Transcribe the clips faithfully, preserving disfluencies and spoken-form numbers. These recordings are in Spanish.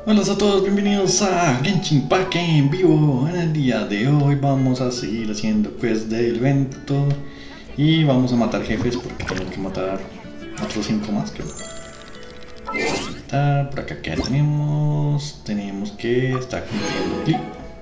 Hola a todos, bienvenidos a Genshin Impact en vivo. En el día de hoy vamos a seguir haciendo quest del evento y vamos a matar jefes porque tengo que matar otros cinco más, creo. Está por acá, ¿qué tenemos? Tenemos que estar cumpliendo clip.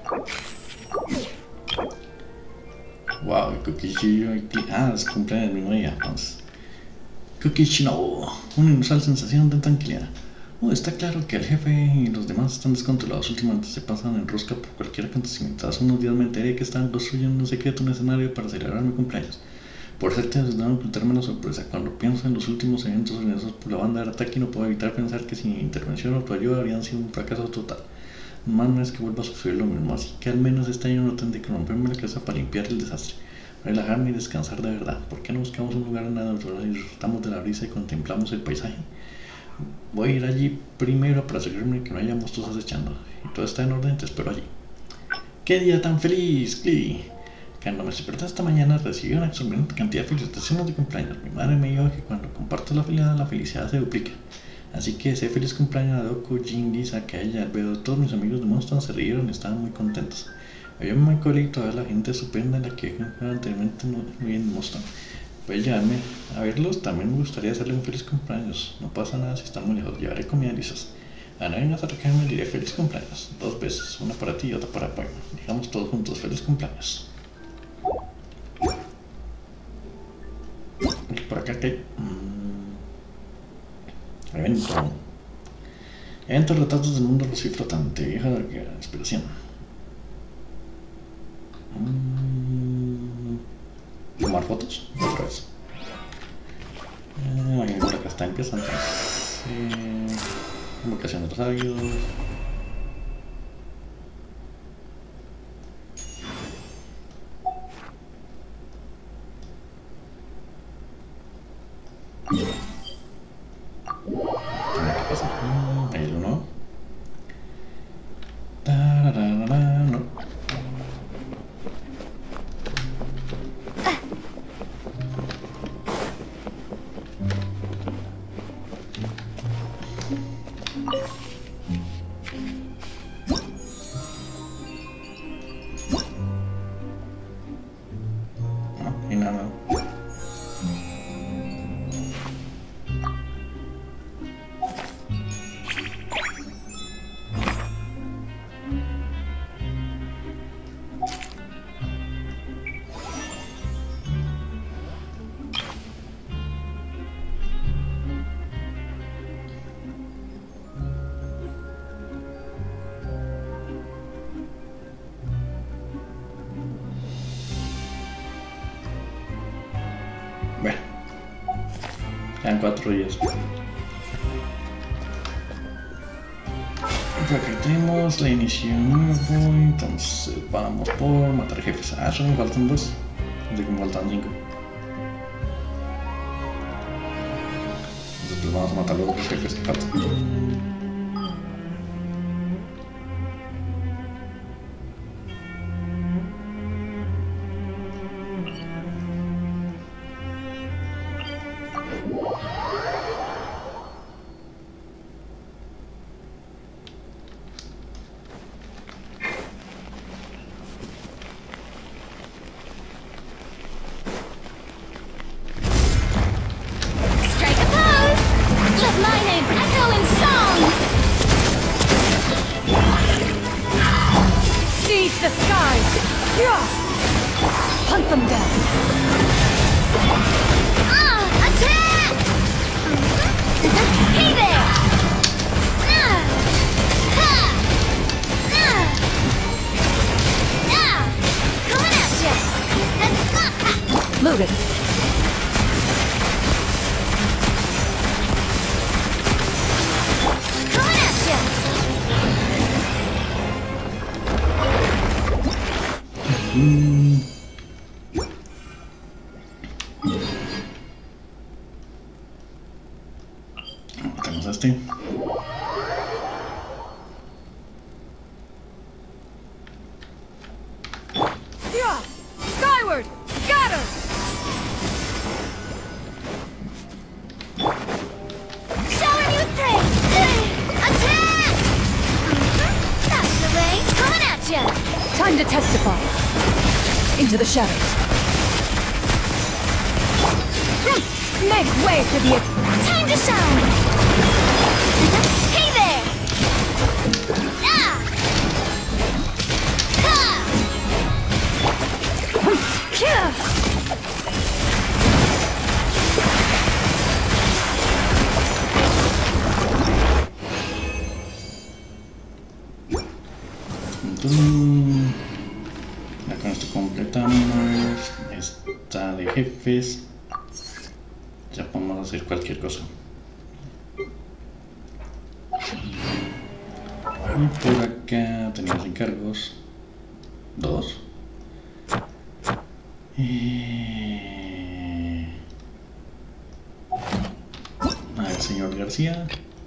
Wow, Kokishi y clip. Ah, se cumplen el mismo día, entonces. Kokishi no, una inusual sensación de tranquilidad. Oh, está claro que el jefe y los demás están descontrolados. Últimamente se pasan en rosca por cualquier acontecimiento. Hace unos días me enteré que estaban construyendo en secreto un escenario para celebrar mi cumpleaños. Por suerte intentaron ocultarme la sorpresa. Cuando pienso en los últimos eventos organizados por la banda de Arataki, no puedo evitar pensar que sin mi intervención o tu ayuda habrían sido un fracaso total. Más no es que vuelva a sufrir lo mismo, así que al menos este año no tendré que romperme la cabeza para limpiar el desastre. Relajarme y descansar de verdad. ¿Por qué no buscamos un lugar en la naturaleza y disfrutamos de la brisa y contemplamos el paisaje? Voy a ir allí primero para asegurarme que no haya monstruos acechando. Y todo está en orden, te espero allí. ¡Qué día tan feliz, Klee! Cuando me desperté esta mañana recibí una exorbitante cantidad de felicitaciones de cumpleaños. Mi madre me dijo que cuando comparto la felicidad, la felicidad se duplica. Así que ese feliz cumpleaños a Doku, Jin, Lisa, Kaella, Albedo, todos mis amigos de Monster se rieron y estaban muy contentos. Había un Michael y toda la gente estupenda en la que anteriormente no vi en Monster. Puedes llevarme a verlos, también me gustaría hacerle un feliz cumpleaños. No pasa nada si están muy lejos, llevaré comida lisas. A no vengas a recogerme, le diré feliz cumpleaños. Dos veces, una para ti y otra para Paima. Digamos todos juntos, feliz cumpleaños. Y por acá que hay... Mmm, evento. Evento retratos del mundo rocío flotante, vieja de la inspiración. Mmm... Tomar fotos, otra vez. Eh, por acá está empezando. Eh, invocación de los águilos. ¿Qué pasa? Ahí el uno. Tararara, no. Bueno, quedan cuatro días. Por acá tenemos la iniciación nuevo, entonces vamos por matar jefes. Ah, solo me faltan dos, de que me faltan cinco. Entonces pues vamos a matar los dos jefes que faltan. The skies! Yeah! Hunt them down! Ah! Attack! Hey there! Ah! Ha! Ah! Ah! Coming at ya! Move it! Coming at ya! Mm. Time to testify. Into the shadows. Make way for the... Time to shine! Hey there! Ah! Ha! Entonces, ya con esto completamos esta de jefes. Ya podemos hacer cualquier cosa. Y por acá tenemos encargos. Dos. Eh... A ver, señor García.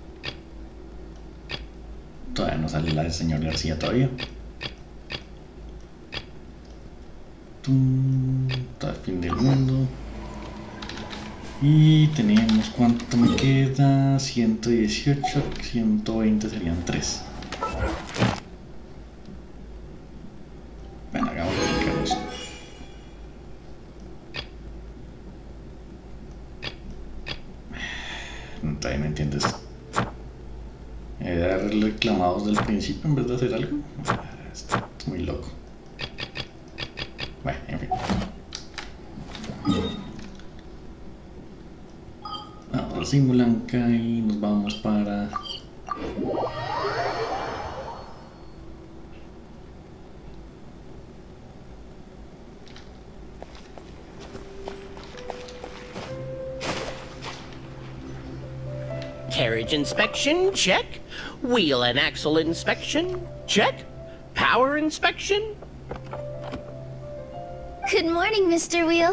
Todavía no sale la del señor García todavía. Tum, todo el fin del mundo. Y tenemos, ¿cuánto me queda? ciento dieciocho, ciento veinte serían tres. Bueno, hagamos los encargos. Todavía no entiendo esto. He de haberle reclamado desde el principio en vez de hacer algo. Esto es muy loco. Bueno, en fin. Ahora sí, Blanca, y nos vamos para... Carriage inspection, check. Wheel and axle inspection, check. Power inspection. Good morning, Mister Wheel.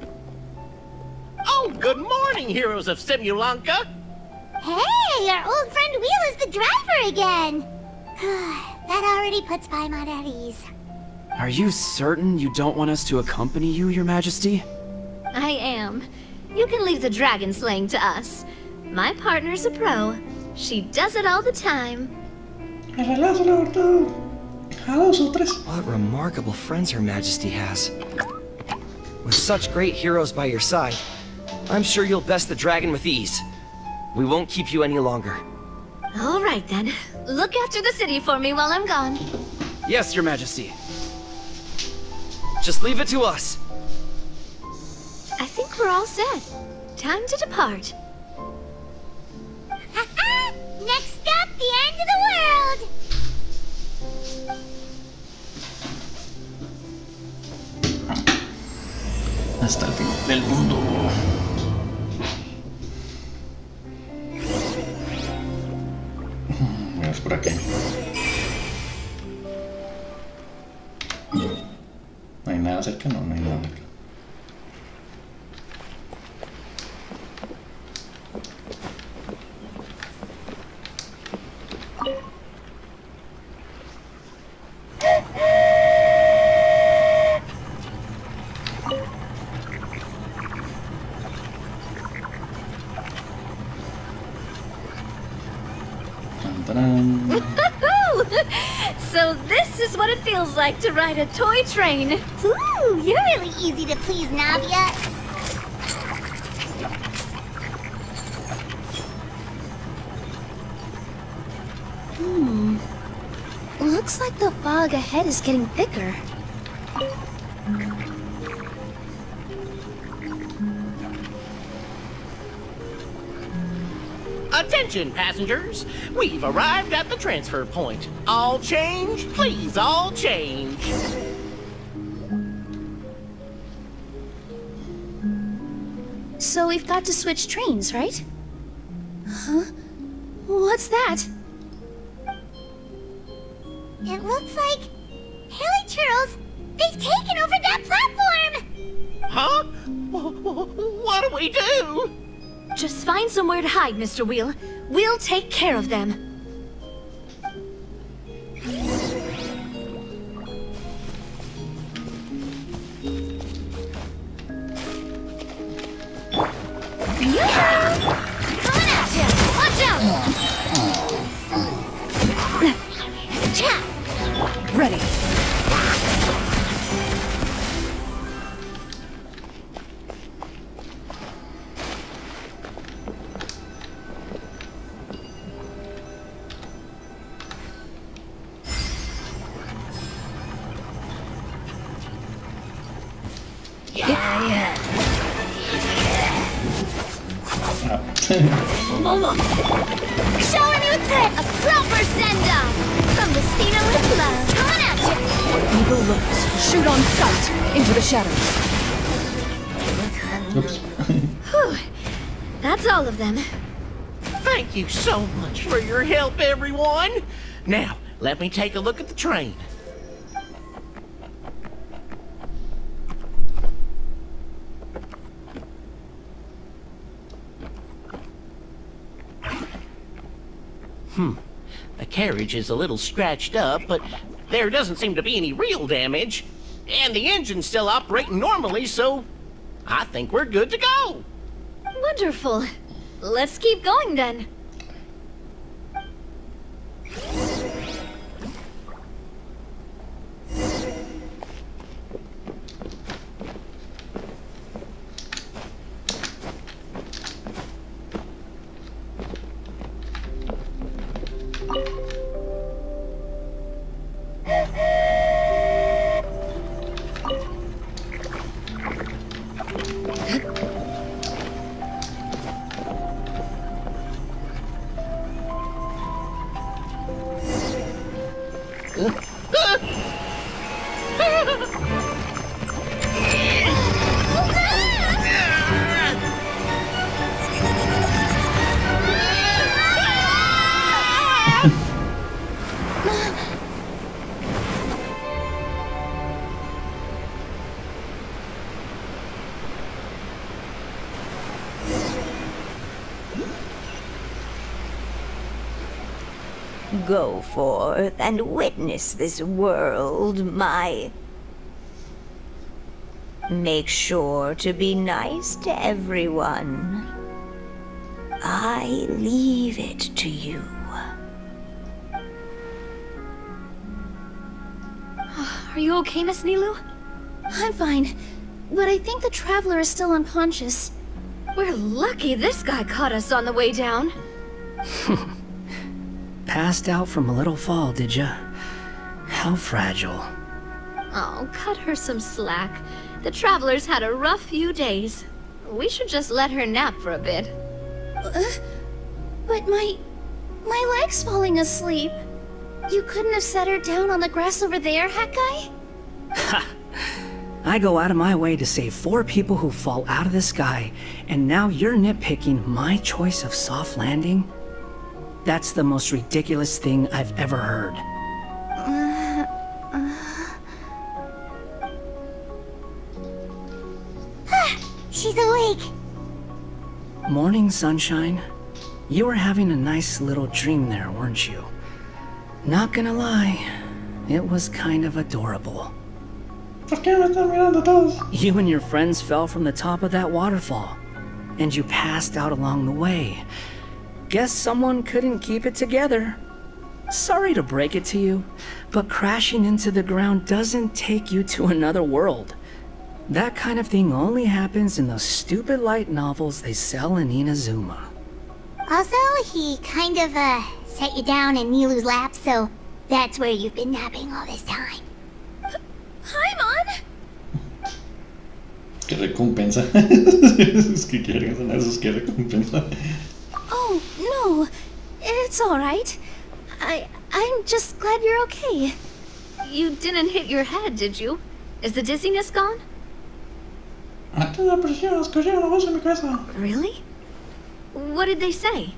Oh, good morning, heroes of Simulanka. Hey, our old friend Wheel is the driver again. That already puts Paimon at ease. Are you certain you don't want us to accompany you, Your Majesty? I am. You can leave the dragon slaying to us. My partner's a pro. She does it all the time. What remarkable friends Her Majesty has. With such great heroes by your side, I'm sure you'll best the dragon with ease. We won't keep you any longer. All right then. Look after the city for me while I'm gone. Yes, Your Majesty. Just leave it to us. I think we're all set. Time to depart. Next stop, the end of the world! Hasta el fin del mundo. Vamos por aquí. ¿No hay nada cerca? No, no hay nada cerca. So this is what it feels like to ride a toy train. Ooh, you're really easy to please, Navia. Hmm. Looks like the fog ahead is getting thicker. Attention, passengers. We've arrived at the transfer point. All change, please, all change. So we've got to switch trains, right? Huh? What's that? It looks like... Haley Churls, they've taken over that platform! Huh? What do we do? Just find somewhere to hide, Mister Wheel. We'll take care of them. Coming at you! Watch out! Ready. Showing you threat, a proper send-off from the Spina with love. Coming at you. Where evil lurks, shoot on sight into the shadows. Oops. Whew. That's all of them. Thank you so much for your help, everyone. Now, let me take a look at the train. Hmm. The carriage is a little scratched up, but there doesn't seem to be any real damage. And the engine's still operating normally, so I think we're good to go. Wonderful. Let's keep going then. Go forth and witness this world, my... Make sure to be nice to everyone. I leave it to you. Are you okay, Miss Nilou? I'm fine, but I think the Traveler is still unconscious. We're lucky this guy caught us on the way down. Passed out from a little fall, did ya? How fragile. Oh, cut her some slack. The Traveler's had a rough few days. We should just let her nap for a bit. Uh, but my... my leg's falling asleep. You couldn't have set her down on the grass over there, Hat Guy? Ha! I go out of my way to save four people who fall out of the sky, and now you're nitpicking my choice of soft landing? That's the most ridiculous thing I've ever heard. Uh, uh... She's awake. Morning, Sunshine. You were having a nice little dream there, weren't you? Not gonna lie, it was kind of adorable. You and your friends fell from the top of that waterfall, and you passed out along the way. Guess someone couldn't keep it together. Sorry to break it to you, but crashing into the ground doesn't take you to another world. That kind of thing only happens in those stupid light novels they sell in Inazuma. Also, he kind of, uh, set you down in Nilou's lap, so that's where you've been napping all this time. Paimon! Que recompensa. Es que quieren hacer esos que recompensa. Oh, no. It's alright. I... I'm just glad you're okay. You didn't hit your head, did you? Is the dizziness gone? Really? What did they say?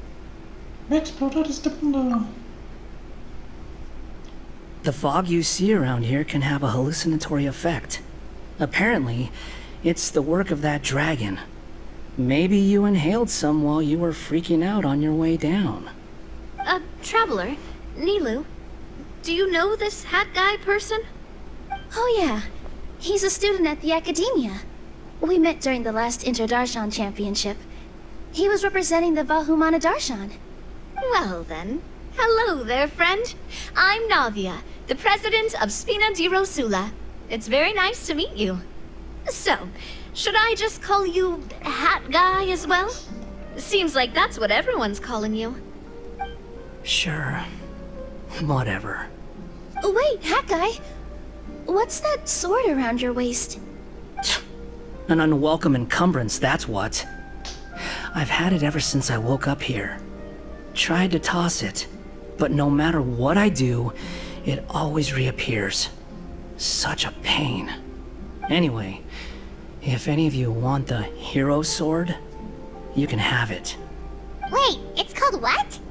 The fog you see around here can have a hallucinatory effect. Apparently, it's the work of that dragon. Maybe you inhaled some while you were freaking out on your way down. Uh, Traveler, Nilou, do you know this Hat Guy person? Oh yeah, he's a student at the Academia. We met during the last Inter-Darshan Championship. He was representing the Vahumana Darshan. Well then, hello there, friend. I'm Navia, the president of Spina di Rosula. It's very nice to meet you. So, should I just call you Hat Guy as well? Seems like that's what everyone's calling you. Sure. Whatever. Oh, wait, Hat Guy. What's that sword around your waist? An unwelcome encumbrance, that's what. I've had it ever since I woke up here. Tried to toss it, but no matter what I do, it always reappears. Such a pain. Anyway, if any of you want the Hero Sword, you can have it. Wait, it's called what?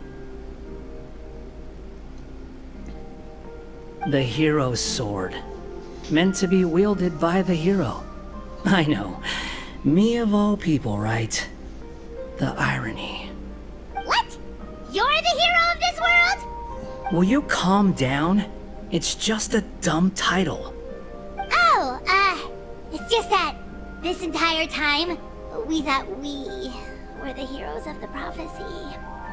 The Hero Sword. Meant to be wielded by the hero. I know. Me of all people, right? The irony. What? You're the hero of this world? Will you calm down? It's just a dumb title. Oh, uh, it's just that this entire time, we thought we were the heroes of the prophecy.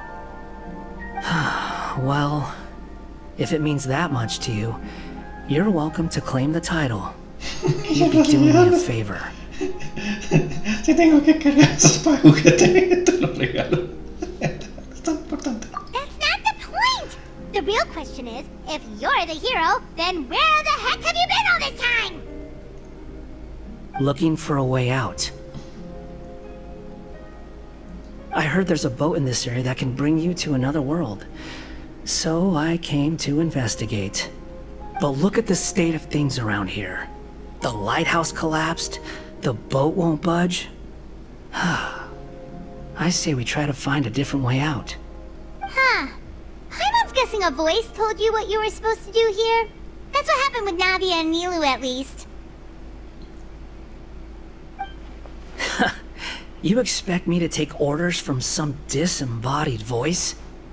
Well, if it means that much to you, you're welcome to claim the title. You'd be doing me a favor. Si tengo que cargar esos para juguete, te lo regalo. Es tan importante. That's not the point! The real question is, if you're the hero, then where the heck have you been all this time? Looking for a way out. I heard there's a boat in this area that can bring you to another world. So I came to investigate. But look at the state of things around here. The lighthouse collapsed. The boat won't budge. I say we try to find a different way out. Huh. Paimon's guessing a voice told you what you were supposed to do here. That's what happened with Navia and Nilou, at least. You expect me to take orders from some disembodied voice?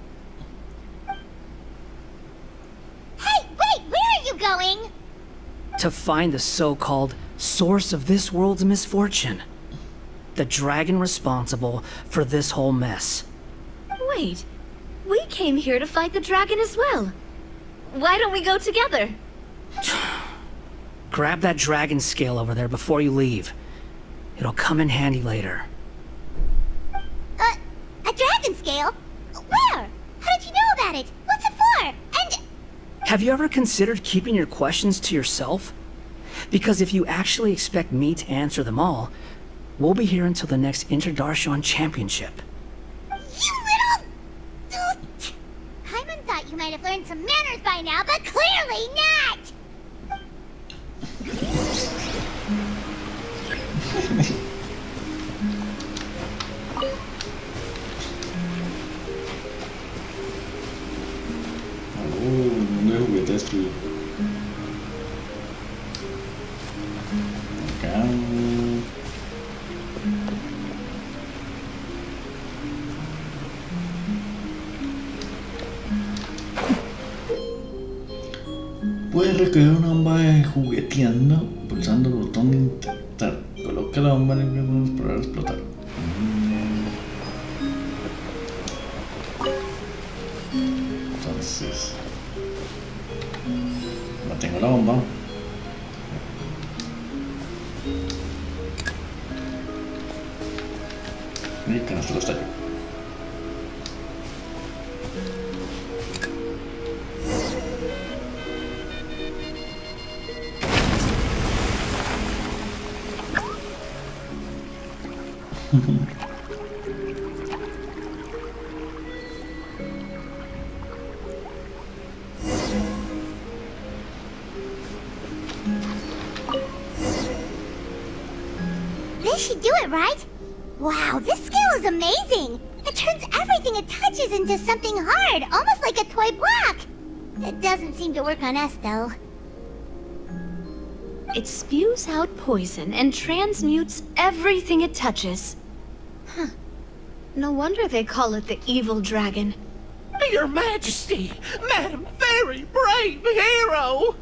Hey, wait, where are you going? To find the so-called source of this world's misfortune. The dragon responsible for this whole mess. Wait, we came here to fight the dragon as well. Why don't we go together? Grab that dragon scale over there before you leave. It'll come in handy later. Uh, a dragon scale? Where? How did you know about it? What's it for? And... Have you ever considered keeping your questions to yourself? Because if you actually expect me to answer them all, we'll be here until the next Interdarshan Championship. You little... Paimon thought you might have learned some manners by now, but clearly not! Oh, no juguetes, tío. Acá. Puedes recoger una bomba jugueteando pulsando el botón de intentar. Coloca la bomba en el mismo para explotar. Entonces, mantengo la bomba. Y canasto lo estallo. This should do it, right? Wow, this scale is amazing! It turns everything it touches into something hard, almost like a toy block! It doesn't seem to work on us, though. It spews out poison and transmutes everything it touches. Huh. No wonder they call it the evil dragon. Your Majesty, Madam Very Brave Hero!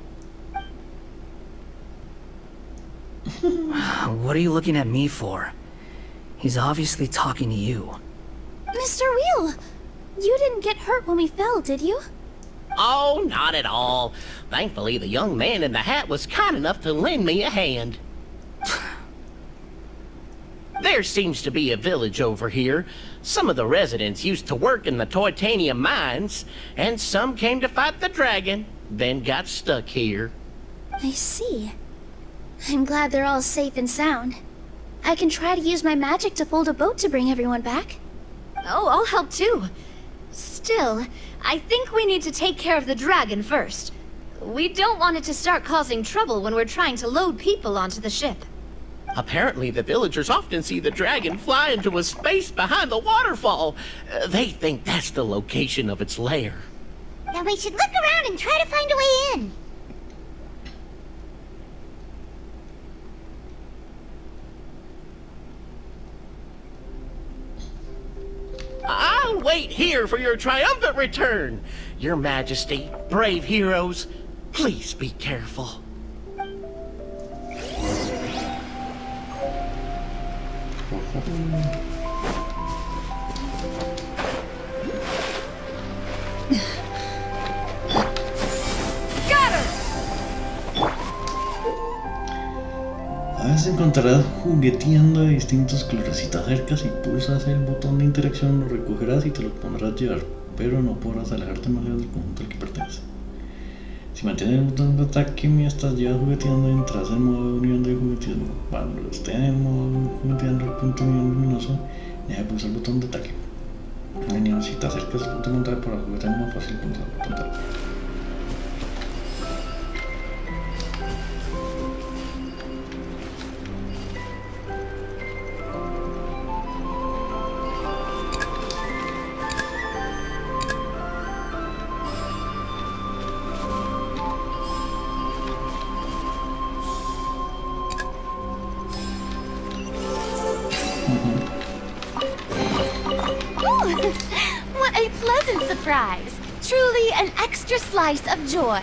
What are you looking at me for? He's obviously talking to you. Mister Wheel, you didn't get hurt when we fell, did you? Oh, not at all. Thankfully, the young man in the hat was kind enough to lend me a hand. There seems to be a village over here. Some of the residents used to work in the Toitania mines, and some came to fight the dragon, then got stuck here. I see. I'm glad they're all safe and sound. I can try to use my magic to fold a boat to bring everyone back. Oh, I'll help too. Still, I think we need to take care of the dragon first. We don't want it to start causing trouble when we're trying to load people onto the ship. Apparently, the villagers often see the dragon fly into a space behind the waterfall. Uh, they think that's the location of its lair. Then we should look around and try to find a way in. I'll wait here for your triumphant return. Your Majesty, brave heroes, please be careful. A veces encontrarás jugueteando de distintos colorecitos cerca. Si pulsas el botón de interacción lo recogerás y te lo podrás llevar, pero no podrás alejarte demasiado del conjunto al que pertenece. Si mantienes el botón de ataque mientras llevas jugueteando, entras en modo de unión de juguetismo. Cuando estés en el modo jugueteando el punto de unión luminoso, deja de pulsar el botón de ataque. Si te acercas al punto de montaje para juguetear más fácil, pulsar el botón de ataque. What a pleasant surprise! Truly an extra slice of joy.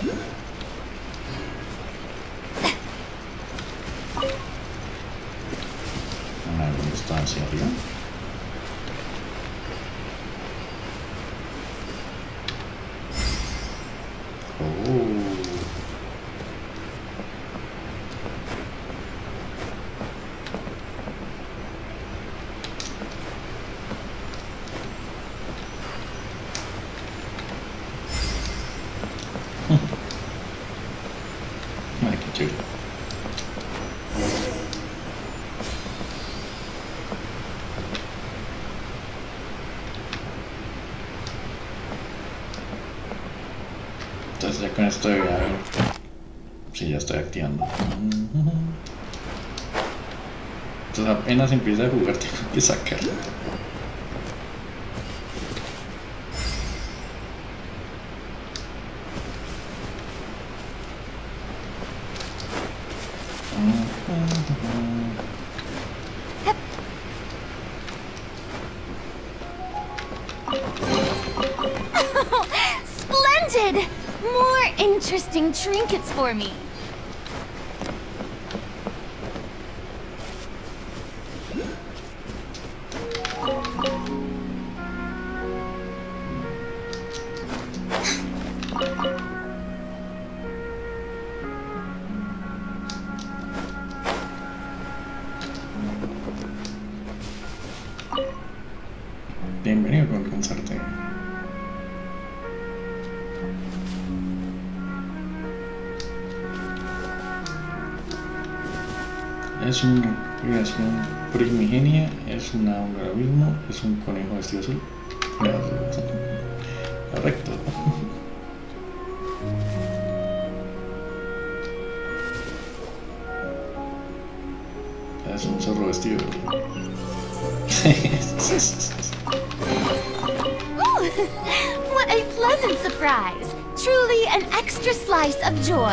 ¿Dónde está hacia arriba? Oh. Ay, qué chévere. Entonces ya con esto, a ver si ya estoy activando. Entonces apenas empieza a jugar tengo que sacar. Splendid! More interesting trinkets for me. Bienvenido con el concerto. Es una creación primigenia, es una onda del abismo, es un conejo vestido azul. Correcto. Es un zorro vestido. What a pleasant surprise! Truly an extra slice of joy.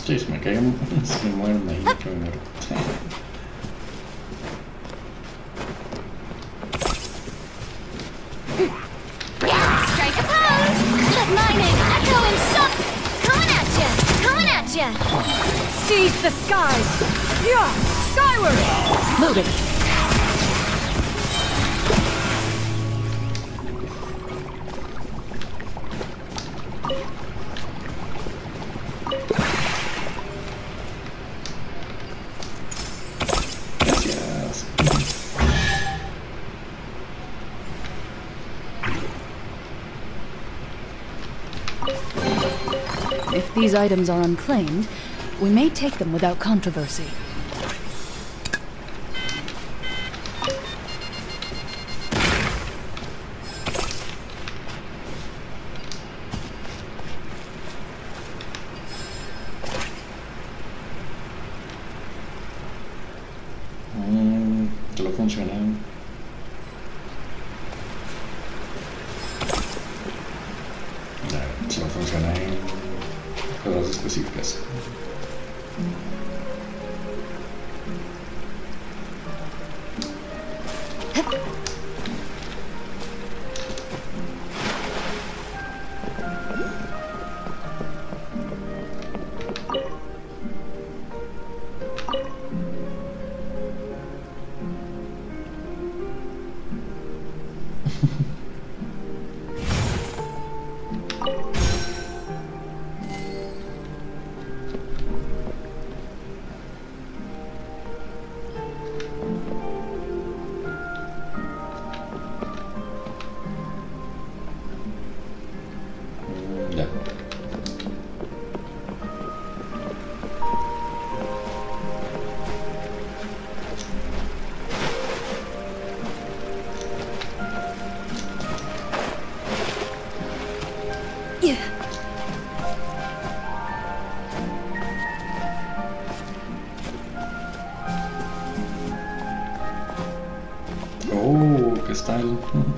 Sí, si me caigo, se me mueren ahí, que me muero. Strike a pose! Let lightning echo in some... Coming at ya! Coming at ya! Seize the skies! Yeah! Skyward! Moving! If these items are unclaimed, we may take them without controversy. Mm, que lo funcionan. Solo funciona en cosas específicas. Ya. Oh, qué style.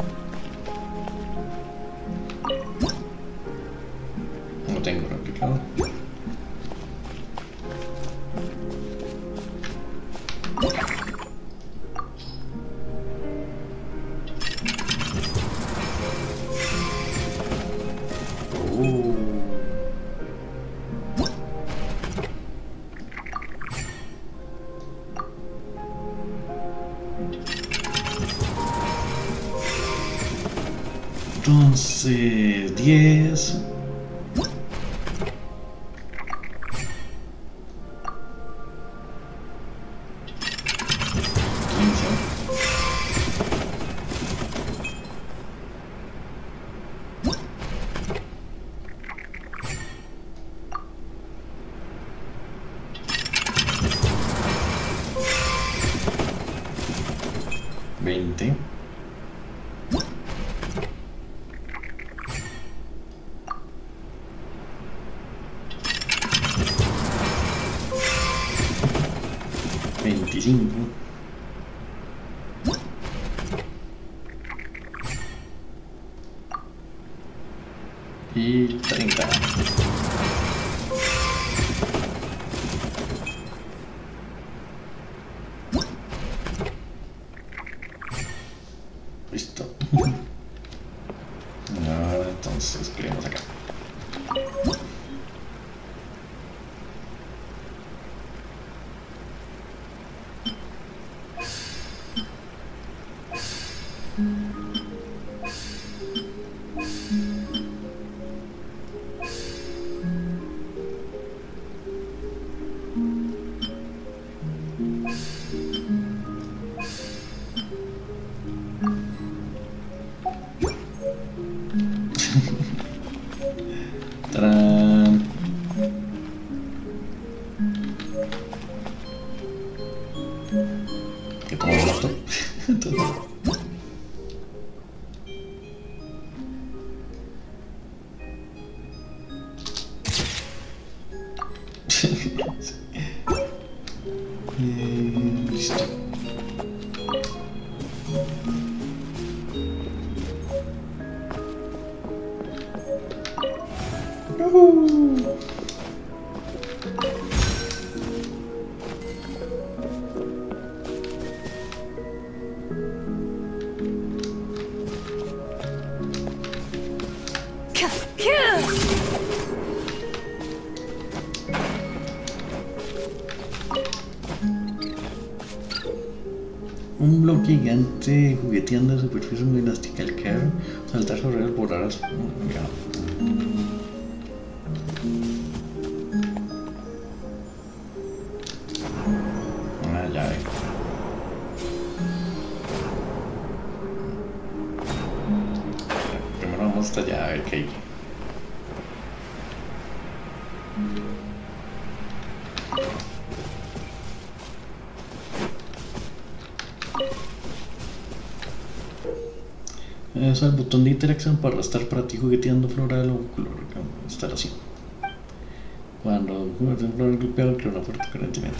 No tengo replicado. Oh. Entonces, diez. veinte. veinticinco. Y treinta. Listo. Ahora entonces creemos acá. ¡Tarán! ¿Qué tomo el laptop? Y listo. Uh-huh. un bloque gigante jugueteando en superficie muy elástica. El caer, saltar sobre él, volar a su... Una llave. Primero vamos hasta allá a ver qué hay. Es el botón de interacción para estar para ti jugueteando fuera del óculo. Estar así. Cuando juegas en flor golpeado, crea una fuerte corrientemente.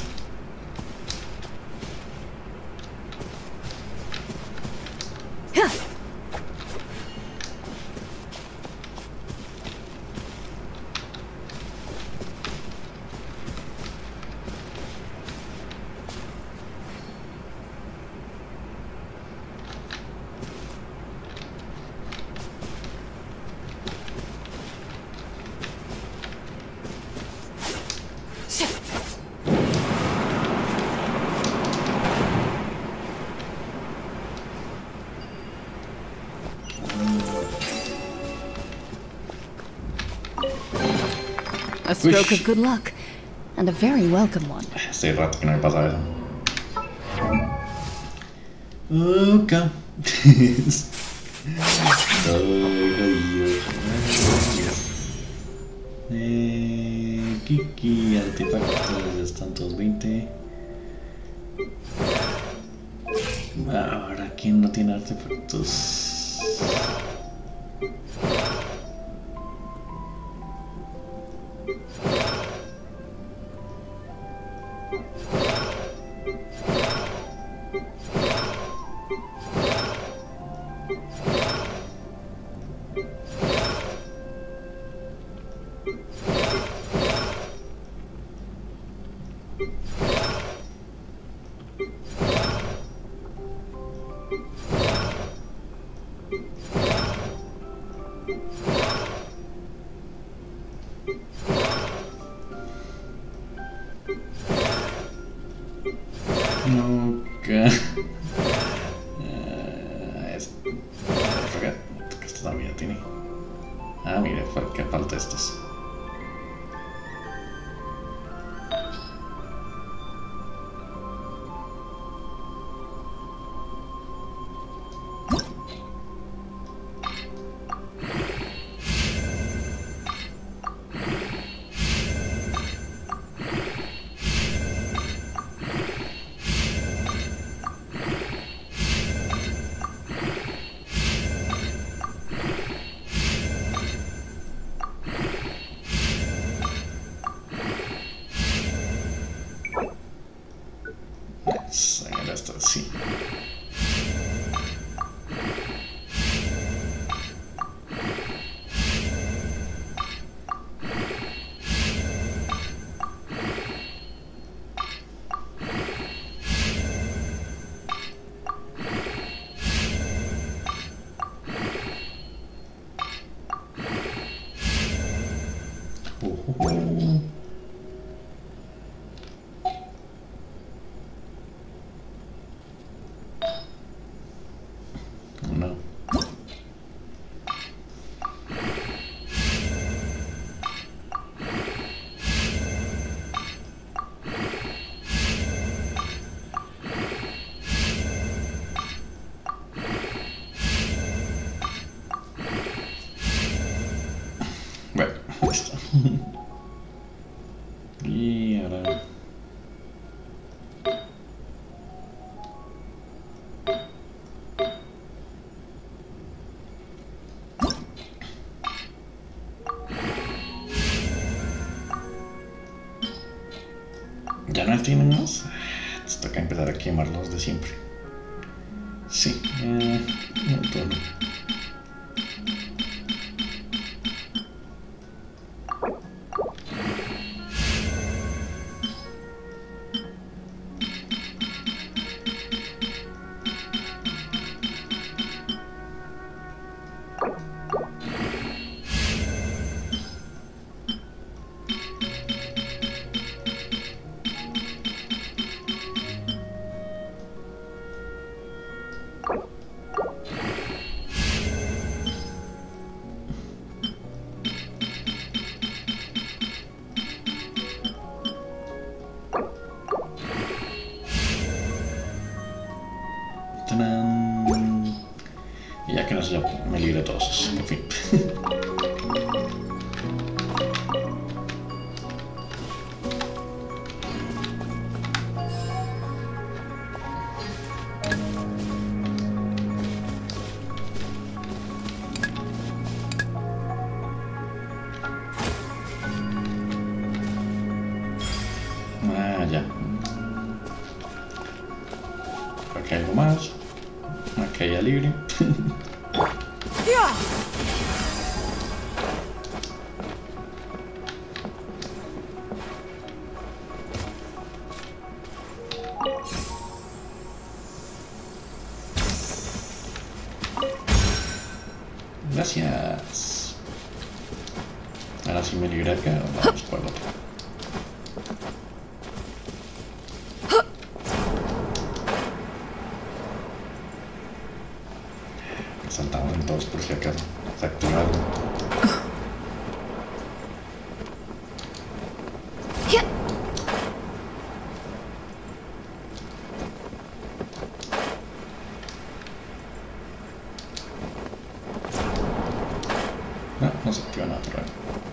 A stroke of good luck, and a very welcome one. Hace rato que no me pasa eso. Ok. eh, Kiki, artefactos, ya están todos veinte. Ahora, ¿quién no tiene artefactos? Nunca. Uh, esto. Esto también tiene. Ah, mira, que falta estos. Ahora está así. Uh, uh, uh. No. Bueno, listo. Y ahora... ¿Ya no tienen más? Nos toca empezar a quemar los de siempre. Sí, eh, no todo. ¡Tarán! Y ya que no sé, me libré todos esos. En fin. Ah, ya. Aquí hay algo más. Aquí hay libre. Gracias. Ahora sí me libré acá. Vamos por el otro. Saltamos en todos por si acaso. Se activaron. No, no se activa nada por ahí.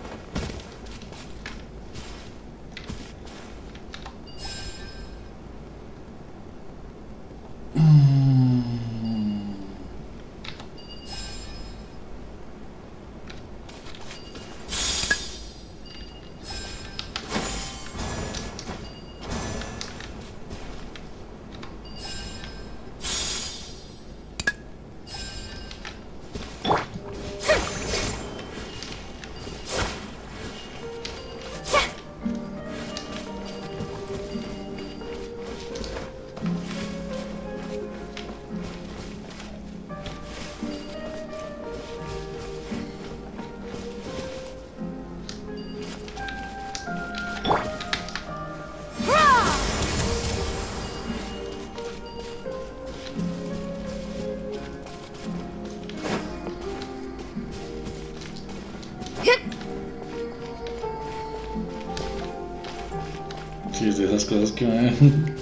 Sí, es de esas cosas que van.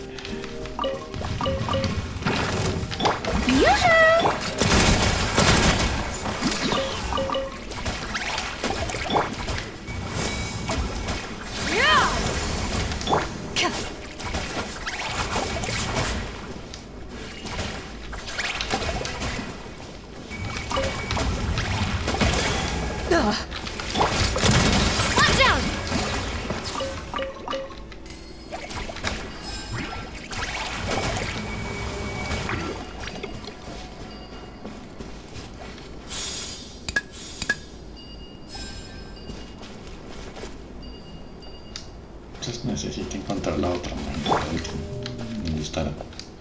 Entonces necesito encontrar la otra mano. ¿Dónde estará?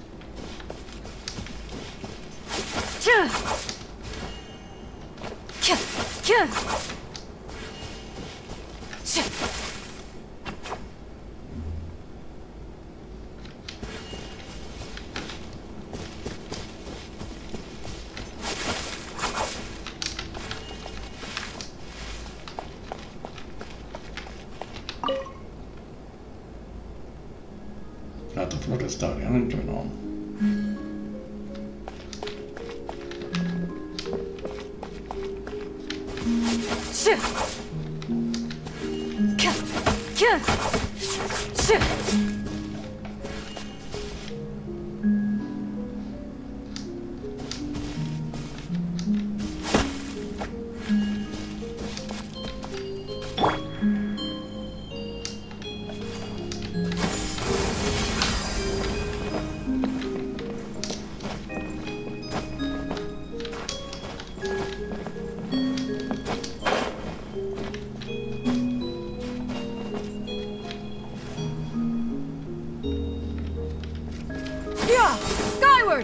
Gato florestaria, no. Skyward!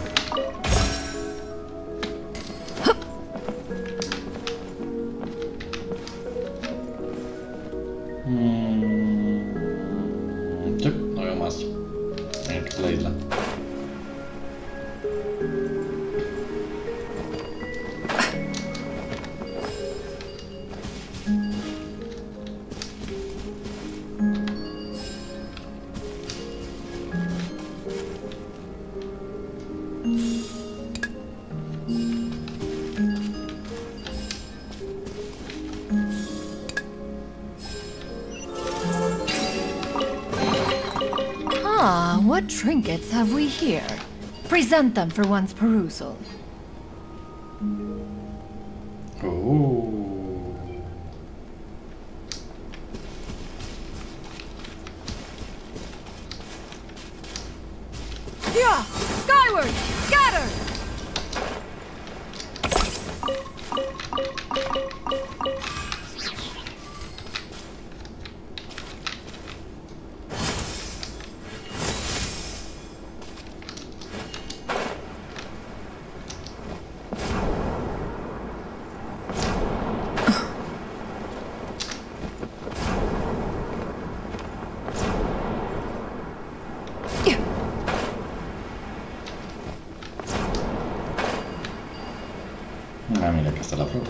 Mm, sí, no veo más. Hay que la isla. Ah, what trinkets have we here? Present them for one's perusal. Oh. Yeah! Skyward! Scatter! Ah, mira, acá está la flor.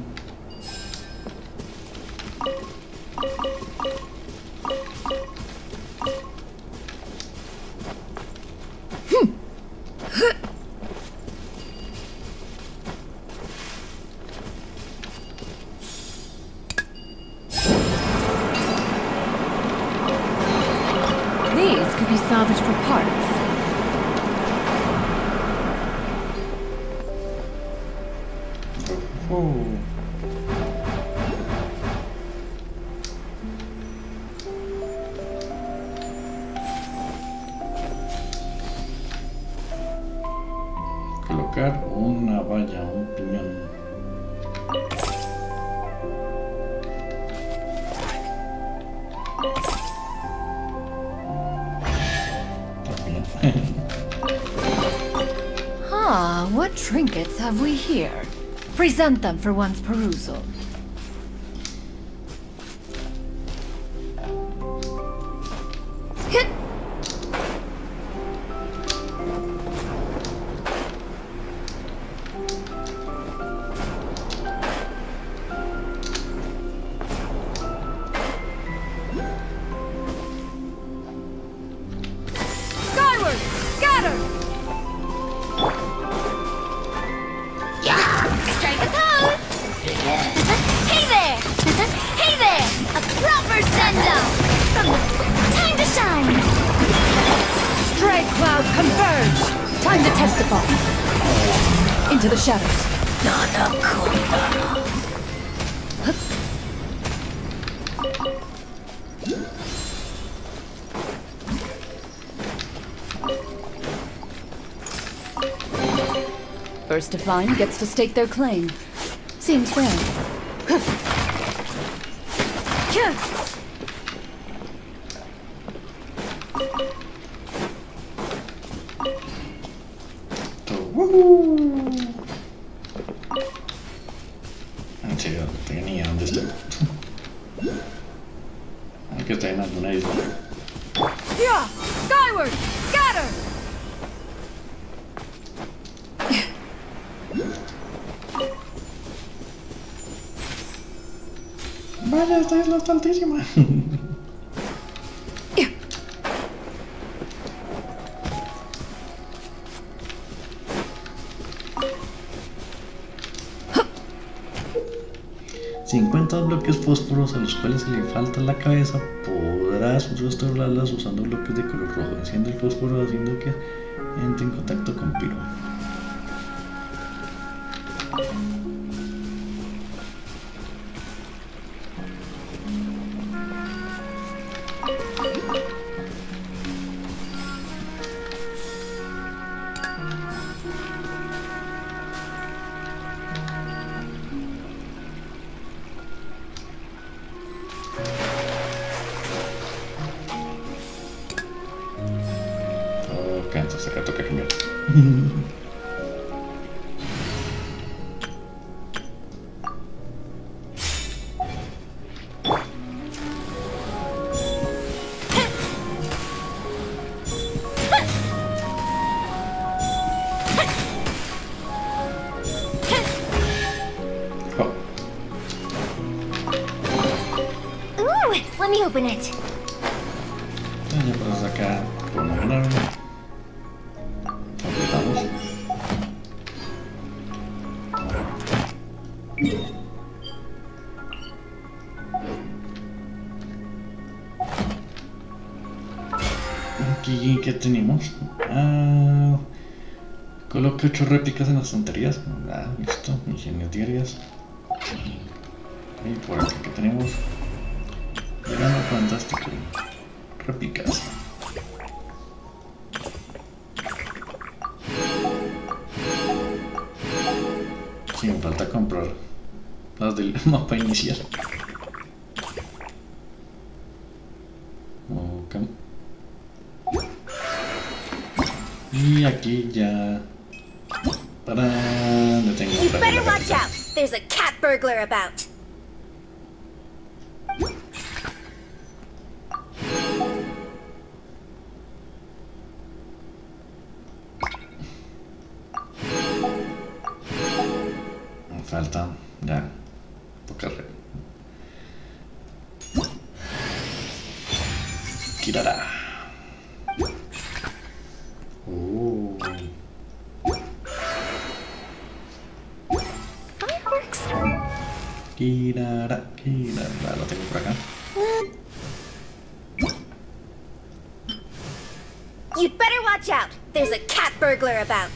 These could be salvaged for parts. Oh. Colocar una valla, un piñón. Ah, what trinkets have we here? Present them for one's perusal. Hit! Skyward! Scatter! Strike a pose! Hey there! Hey there! A proper send-off! From the time to shine! Stray clouds converge! Time to testify! Into the shadows. First to find gets to stake their claim. Seems fair. En serio, no tengo ni idea dónde estoy. Hay que estar en alguna isla. Yeah! Skyward! Scatter! Vaya, esta isla está altísima. Si encuentras bloques fósforos a los cuales se le falta la cabeza, podrás restaurarlas usando bloques de color rojo. Enciende el fósforo haciendo que entre en contacto con Piro. Ok, entonces acá toca cambiar. Ooh, let me open it. Ya por acá podemos ganar. Completamos. tenemos? Ah, coloca ocho réplicas en las tonterías. Ah, listo, misiones diarias. Y por aquí que tenemos. Llegando fantástico. Réplicas. Sí, me falta comprar las del mapa inicial. Ok. Y aquí ya para le tengo You better watch out. There's a cat burglar about. Me falta ya tocar. Kirara. Oh. Kirara, Kirara, lo tengo por acá. You'd better watch out. There's a cat burglar about.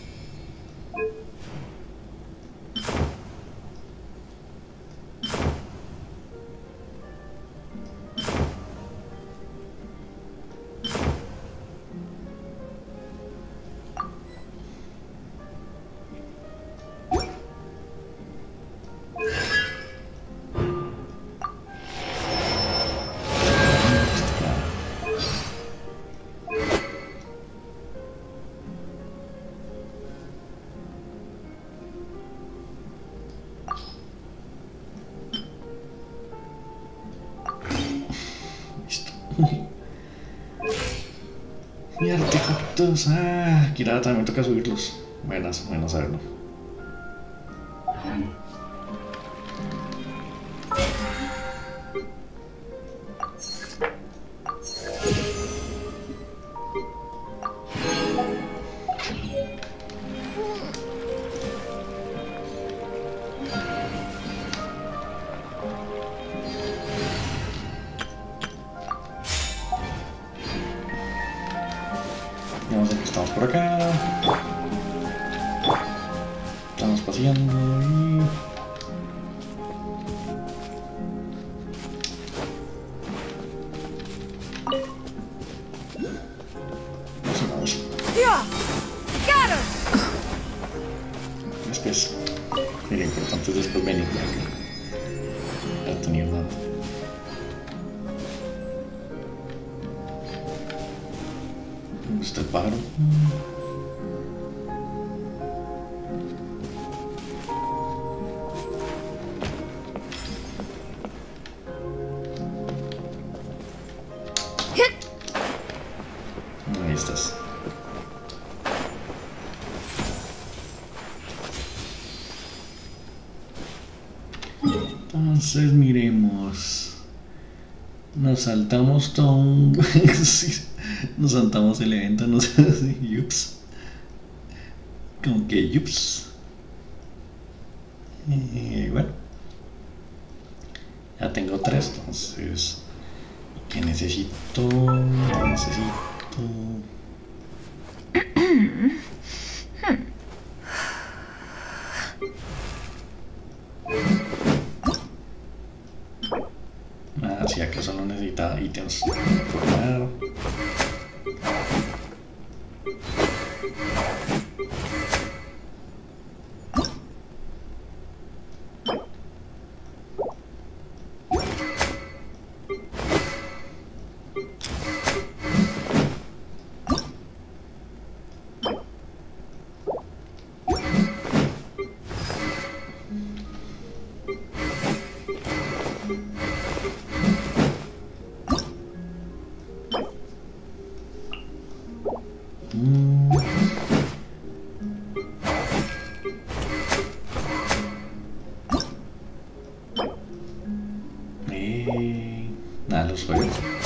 Y artefactos. Ah, Kirara también toca subirlos. Buenas, buenas saberlo. Estamos por acá. Estamos paseando y... Vamos, vamos. Después, lo importante es después venir por acá. No tenía nada. ¿Dónde está el pájaro? Ahí estás. Entonces miremos. Nos saltamos todo un... Nos saltamos el evento, no sé si yups. Como que yups. Y bueno. Ya tengo tres, entonces. ¿Qué necesito? ¿Qué necesito? Ah, si acaso no necesita ítems. Formar. Eh, nada, los juegos.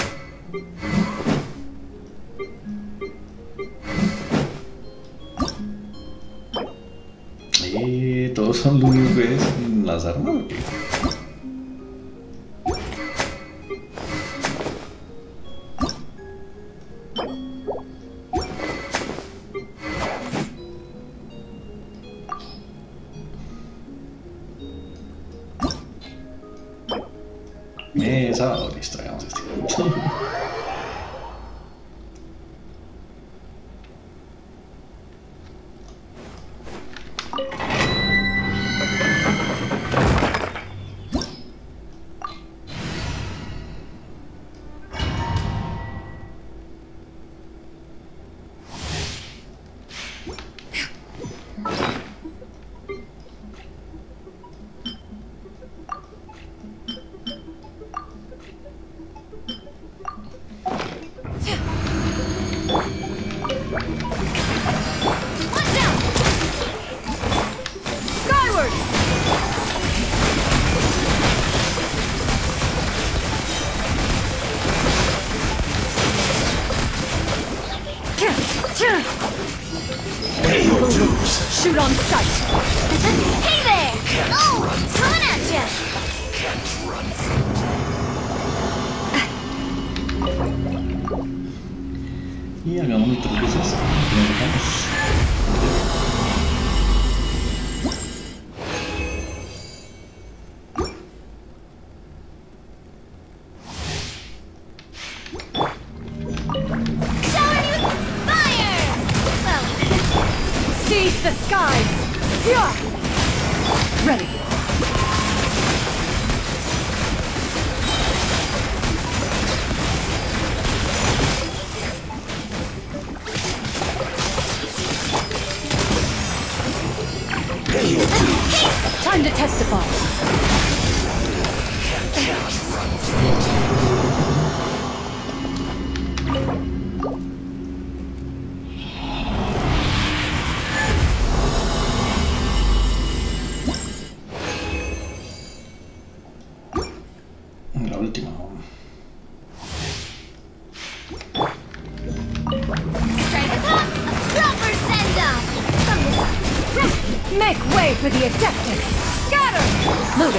Eh, todos son lunes, ¿ves? Las armas, ¿o qué? Eso, listo, hagamos este. Shoot on sight! Hey there! Oh, coming at ya! Y hagamos nuestras cosas. Seize the skies! Yeah. Ready. Time to testify. La última. Strike a pop! A proper send-off! Make way for the Adeptus! Scatter! Loaded.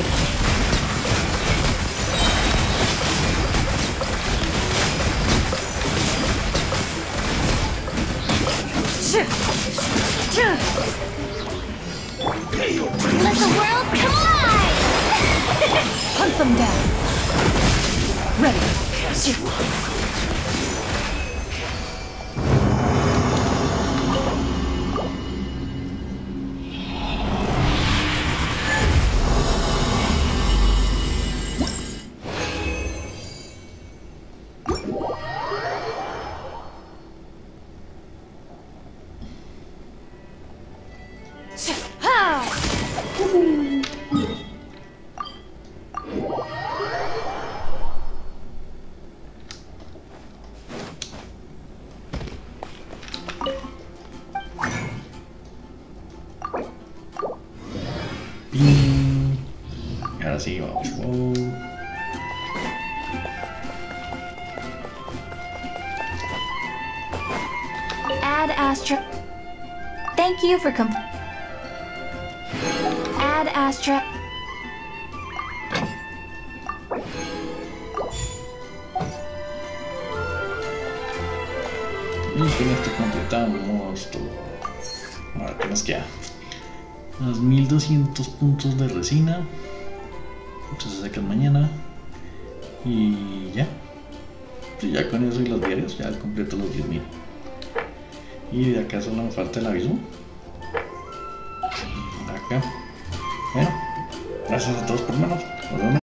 Let the world collide! Hunt them down. Ready. Y ahora sí, vamos. Wow. Ad Astra. Thank you for comp. Ad Astra. Y con esto completamos todo. Ahora, ¿qué nos queda? Los mil doscientos puntos de resina. Entonces se sacan mañana. Y ya. Pues ya con eso y los diarios, ya completo los diez mil. Y de acá solo me falta el aviso. Acá. Bueno, gracias a todos por menos. Nos vemos.